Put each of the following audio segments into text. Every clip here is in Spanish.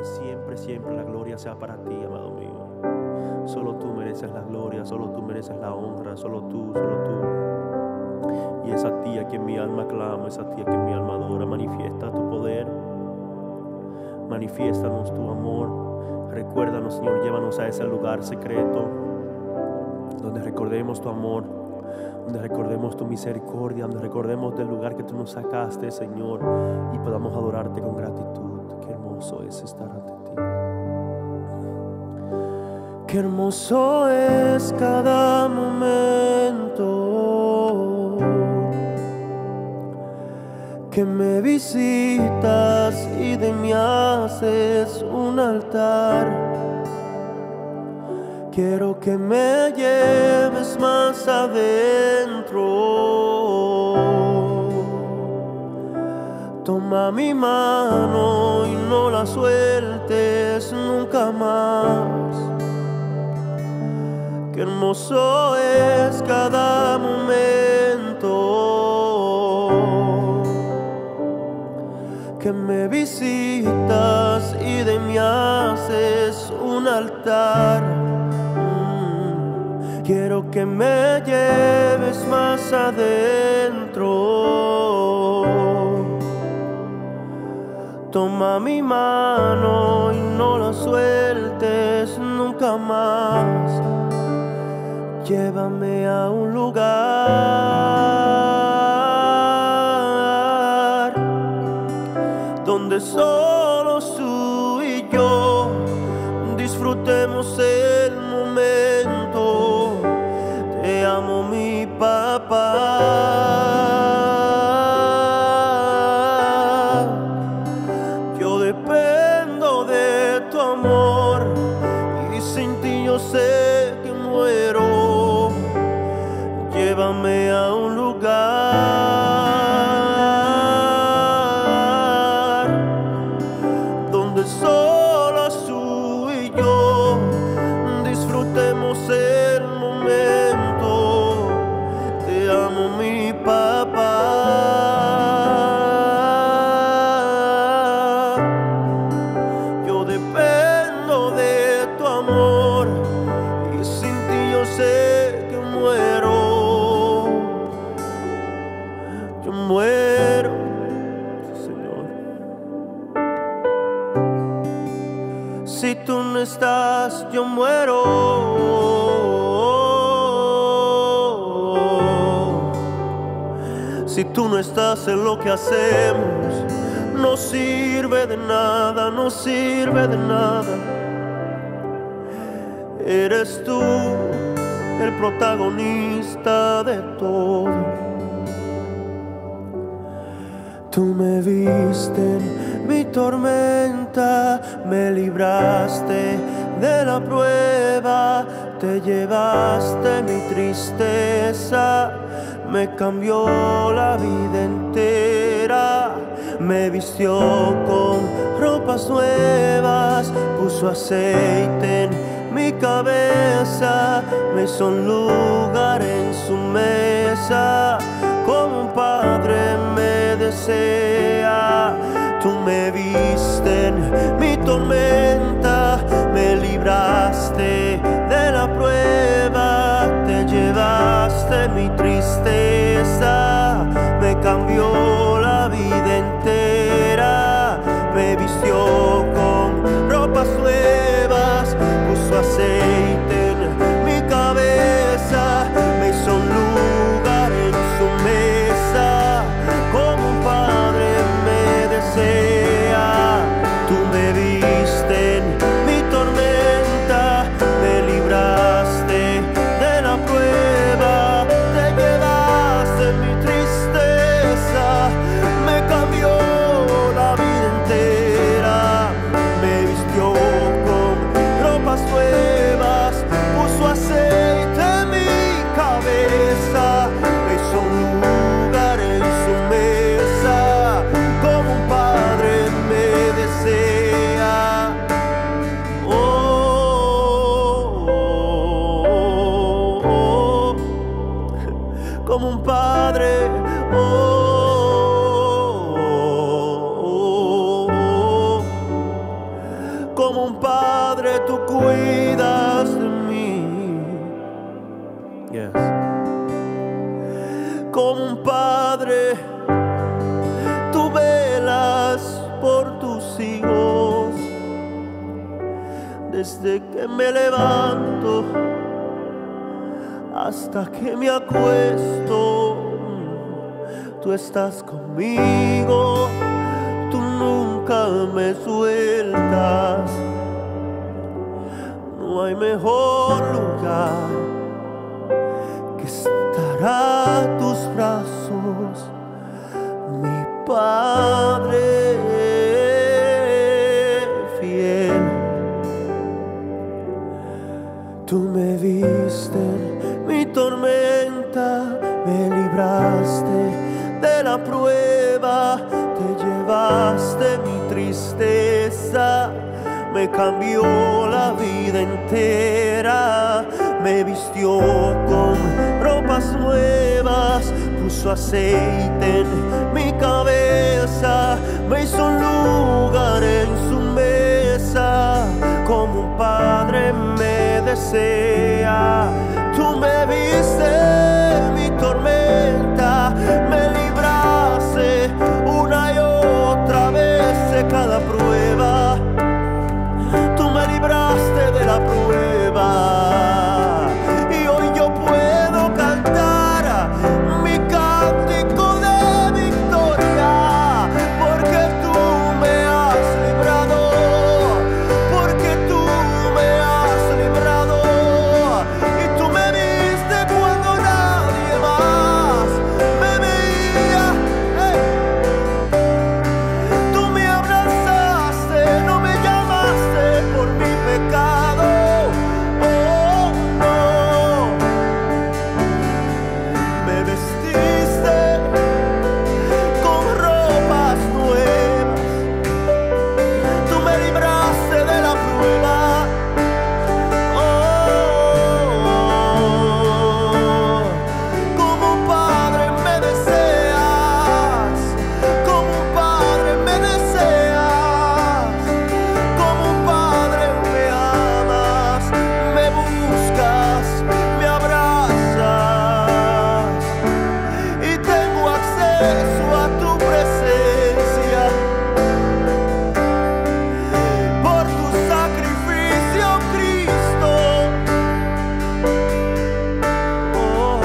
siempre, siempre la gloria sea para ti, amado mío. Solo tú mereces la gloria, solo tú mereces la honra, solo tú, solo tú. Y es a ti a quien mi alma clama, es a ti a quien mi alma adora. Manifiesta tu poder, manifiéstanos tu amor. Recuérdanos, Señor, llévanos a ese lugar secreto donde recordemos tu amor, donde recordemos tu misericordia, donde recordemos del lugar que tú nos sacaste, Señor, y podamos adorarte con gratitud. Qué hermoso es estar ante ti. Qué hermoso es cada momento que me visitas y de mí haces un altar. Quiero que me lleves más adentro. Toma mi mano y no la sueltes nunca más. Qué hermoso es cada momento que me visitas y de mí haces un altar. Quiero que me lleves más adentro. Toma mi mano y no la sueltes nunca más. Llévame a un lugar donde solo tú y yo disfrutemos el momento. Te amo, mi papá. Yo dependo de tu amor y sin ti yo sé que muero. Llévame a un lugar donde solo tú y yo disfrutemos el momento. Te amo, mi papá. Yo dependo de tu amor y sin ti yo sé que muero. Yo muero, Señor. Si tú no estás, yo muero. Si tú no estás en lo que hacemos, no sirve de nada, no sirve de nada. Eres tú el protagonista de todo. Tú me viste en mi tormenta, me libraste de la prueba, te llevaste mi tristeza, me cambió la vida entera, me vistió con ropas nuevas, puso aceite en mi cabeza, me hizo un lugar en su mesa, como un padre me desea. Tú me viste en mi tormenta, me libraste de la prueba, te llevaste mi tristeza, me cambió la vida entera, me vistió con ropas nuevas, puso aceite en mi cabeza, me hizo un lugar en su mesa, como un padre me desea. Tú me viste en mi tormenta, Desde que me levanto hasta que me acuesto, tú estás conmigo, tú nunca me sueltas. No hay mejor lugar que estar a tus brazos, mi Padre fiel. Tú me viste en mi tormenta, me libraste de la prueba, te llevaste mi tristeza, me cambió la vida entera, me vistió con ropas nuevas, puso aceite en mi cabeza, me hizo un lugar en su mesa, como un padre me desea. Tú me viste en mi tormenta, me libraste una y otra vez de cada prueba. Tú me libraste de la prueba y hoy yo puedo cantar mi cántico de victoria, porque tú me has librado, porque tú me has librado, y tú me viste cuando nadie más me veía. Tú me abrazaste, no me llamaste por mi pecado, oh no, me vestiste con ropas nuevas, tú me libraste de la prueba, oh, como un padre me deseas, como un padre me deseas, como un padre me amas, me buscas, me abrazas y tengo acceso a tu presencia por tu sacrificio, Cristo. Oh,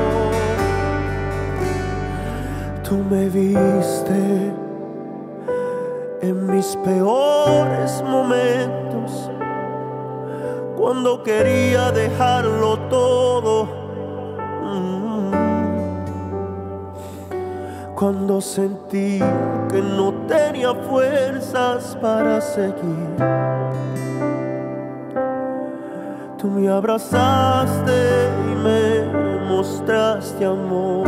tú me viste en mis peores momentos, cuando quería dejarlo todo, cuando sentí que no tenía fuerzas para seguir. Tú me abrazaste y me mostraste amor.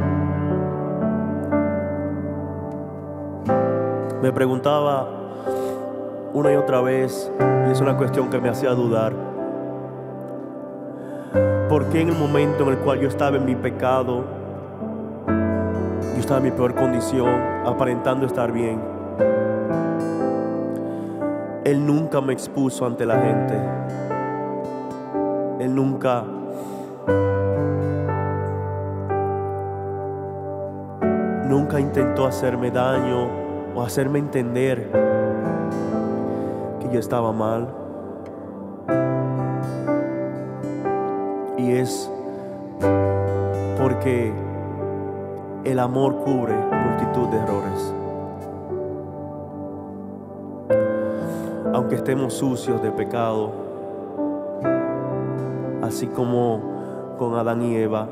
Me preguntaba una y otra vez, y es una cuestión que me hacía dudar, ¿por qué en el momento en el cual yo estaba en mi pecado, yo estaba en mi peor condición, aparentando estar bien, Él nunca me expuso ante la gente? Él nunca intentó hacerme daño o hacerme entender que yo estaba mal. Y es porque el amor cubre multitud de errores. Aunque estemos sucios de pecado, así como con Adán y Eva,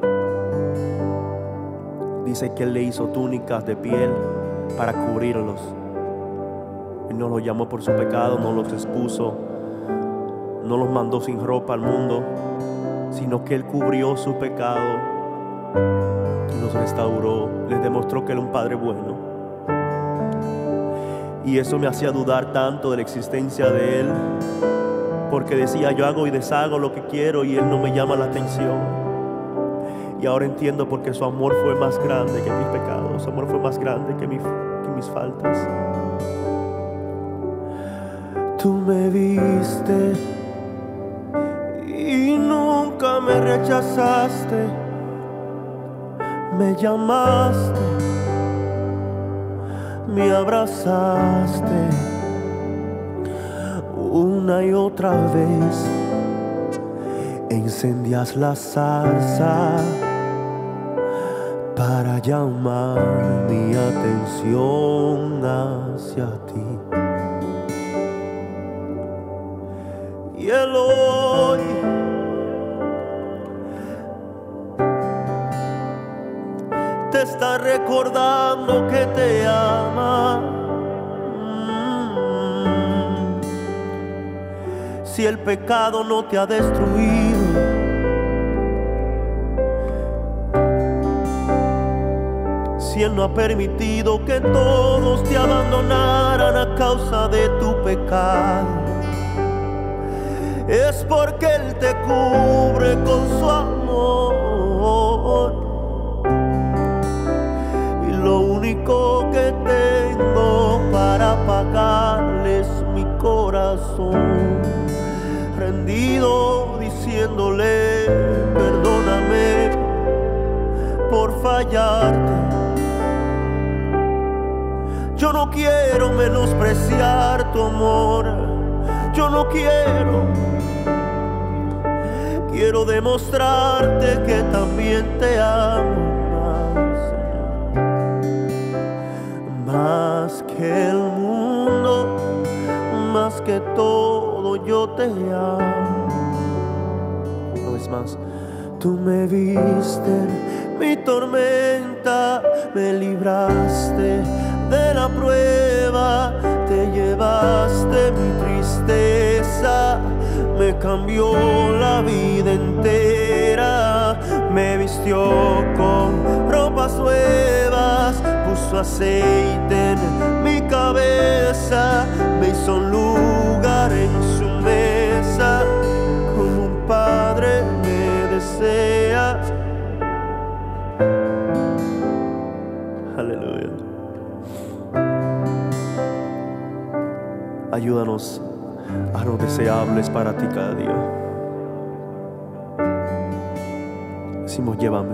dice que Él le hizo túnicas de piel para cubrirlos. Él no los llamó por su pecado, no los expuso, no los mandó sin ropa al mundo, sino que Él cubrió su pecado y los restauró, les demostró que Él era un Padre bueno. Y eso me hacía dudar tanto de la existencia de Él, porque decía, yo hago y deshago lo que quiero y Él no me llama la atención. Y ahora entiendo por qué su amor fue más grande que mis pecados, su amor fue más grande que mis faltas. Tú me viste y nunca me rechazaste, me llamaste, me abrazaste, una y otra vez incendias la zarza para llamar mi atención hacia ti. Y Él hoy te está recordando que te ama. Si el pecado no te ha destruido, si Él no ha permitido que todos te abandonaran a causa de tu pecado, es porque Él te cubre con su amor. Y lo único que tengo para pagarle es mi corazón rendido, diciéndole: perdóname por fallarte. Yo no quiero menospreciar tu amor, yo no quiero demostrarte que también te amo más que el mundo, más que todo yo te amo. Una vez más. Tú me viste en mi tormenta, me libraste de la prueba, te llevaste mi tristeza, me cambió la vida entera, me vistió con ropas nuevas, puso aceite en mi cabeza, me hizo un lugar en su mesa, como un padre me desea. Aleluya. Ayúdanos a los deseables para ti cada día. Decimos: llévame.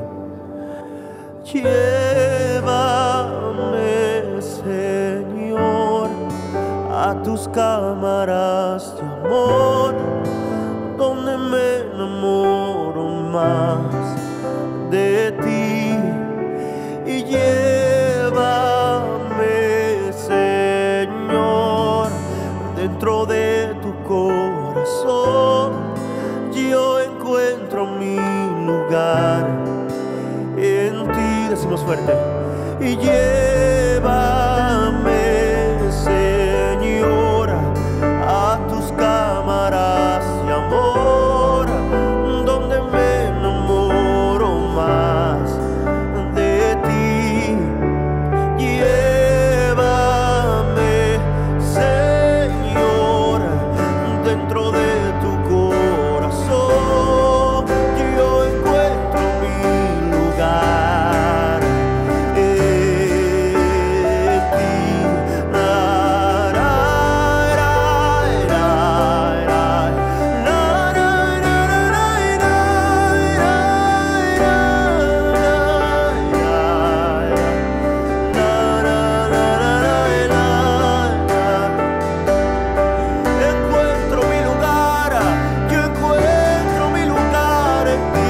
Llévame, Señor, a tus cámaras de amor, donde me enamoro más de ti. Y llévame, Señor, dentro de tu corazón. Yo encuentro mi lugar en ti. Decimos fuerte. Y llévame, Señor, a tus cámaras de amor, donde me enamoro más de ti. Llévame, Señor, dentro de tu corazón. Yo encuentro mi lugar en ti. Encuentro mi lugar, yo encuentro mi lugar en ti.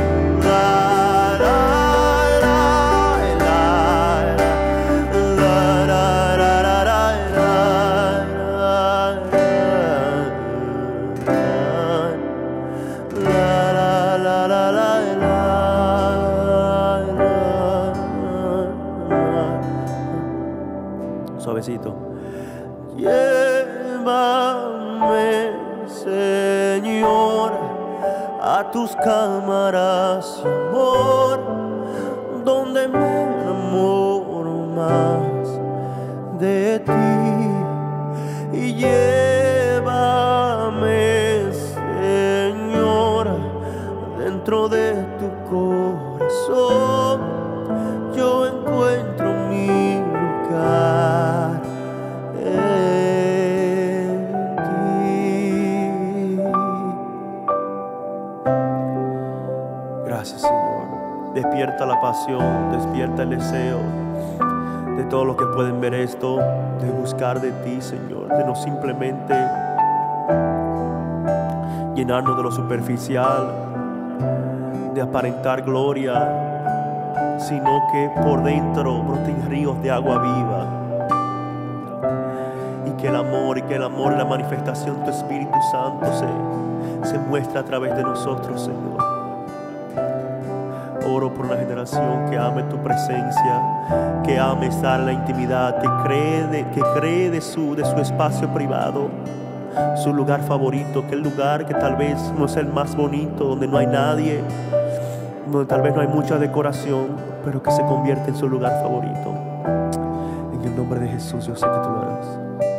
Suavecito. Llévame, Señor, a tus cámaras de amor, donde me enamoro más de ti. Y llévame, Señor, dentro de tu corazón. Yo encuentro mi lugar en ti. Gracias, Señor. Despierta la pasión, despierta el deseo de todos los que pueden ver esto, de buscar de ti, Señor, de no simplemente llenarnos de lo superficial, de aparentar gloria, sino que por dentro broten ríos de agua viva. Y que el amor y la manifestación de tu Espíritu Santo se muestra a través de nosotros, Señor. Oro por una generación que ame tu presencia, que ame estar en la intimidad, que cree de su espacio privado, su lugar favorito, que el lugar que tal vez no es el más bonito, donde no hay nadie, donde tal vez no hay mucha decoración, pero que se convierte en su lugar favorito. En el nombre de Jesús, yo sé que tú lo harás.